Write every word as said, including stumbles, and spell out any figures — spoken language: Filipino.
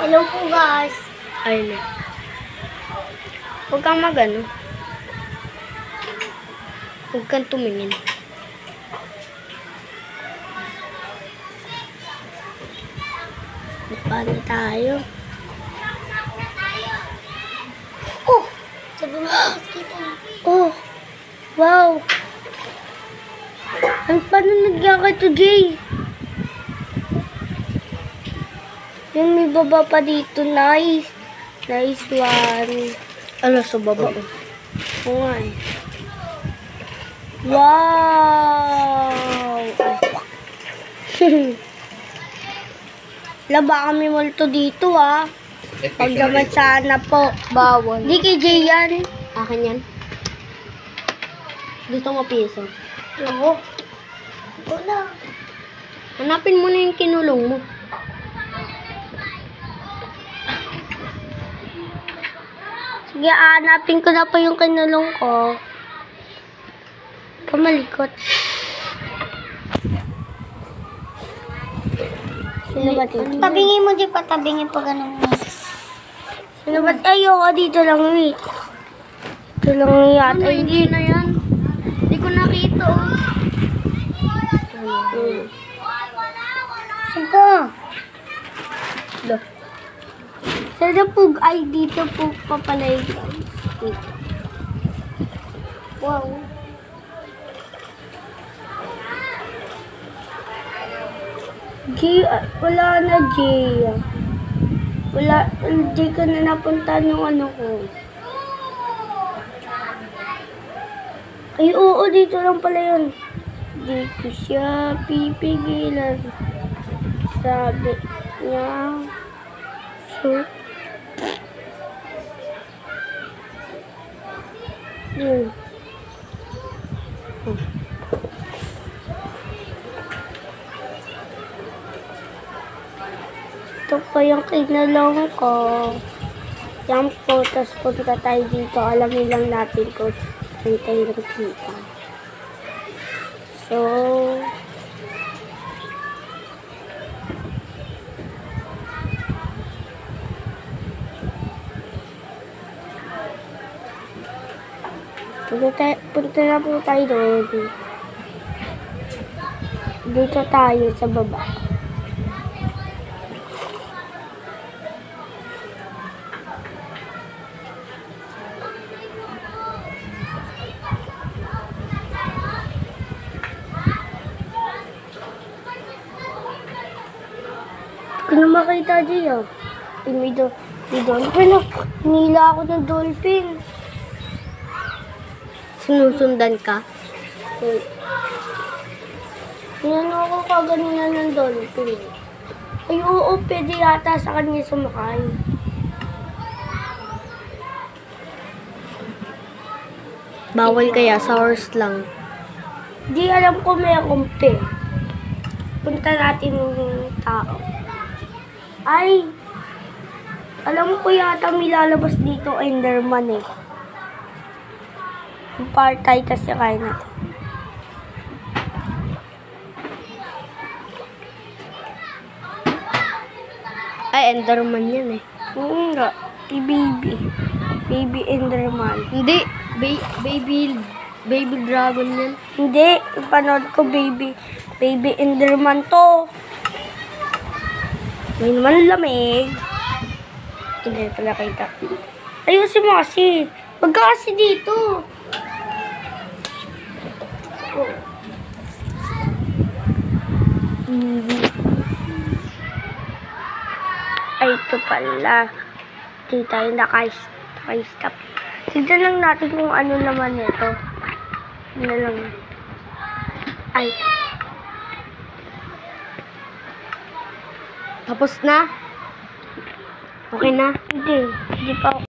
Hello po guys. Ayun na. Huwag kang magano. Huwag kang tumingin. Paano tayo? Oh! Sabi mo, kita na. Oh! Wow! Ang paano nagyan ka to, Jay? Yung may baba pa dito. Nice. Nice one. Ano sa baba? Oo nga eh. Wow! Laba kami multo dito ah. Pag naman sana po. Bawal. Di kay Jay yan. Akin yan. Gusto mo piso? Oo. Ito na. Hanapin mo na yung kinulong mo. Sige, hanapin ko na po yung kinulong ko. Kamalikot. Sino ba dito? Tabingin mo di pa, tabingin pa ganun mo. Sino ba? Ayoko, dito lang eh. Dito lang yata. Ano, hindi na yan. Hindi ko nakita oh. Hmm. Saan ka? Look. Sana po, ay dito po pa pala yung stick. Wow. G, wala na G. Wala, hindi ka na napunta ng ano ko. Ay, oo, dito lang pala yun. Di ko siya pipigilan. Sabi niya. So, yun. Hmm. Ito pa yung kinalong ko. Yan po, tapos punta tayo dito. Alamin lang natin kung saan tayo nakikita. So, punta, tayo, punta na po tayo doon. Dito tayo sa baba. Hindi ko na makita dyan. Eh, may, do may dolphin. Nila ako ng dolphin. Sinusundan ka? Wait. Inano ako kaganina ng dolphin. Ay, oo, pwede yata sa kanya sumakay. Bawal kaya sa horse lang. Di alam ko may kumpi. Punta natin yung tao. Ay, alam ko yata may lalabas dito Enderman eh. Yung partay kasi kaya natin. Ay, Enderman yan eh. Oo nga, si baby. Baby Enderman. Hindi, ba baby, baby dragon yan. Hindi, panood ko baby, baby Enderman to. May naman lamig. Hindi pala kita. Ayusin mo kasi. Huwag ka kasi dito. Oh. Mm-hmm. Ay, ito pala. Hindi tayo naka-stop. Tignan lang natin kung ano naman ito. Ano lang. Ay. Tapos na? Okay na? Hindi. Hindi pa.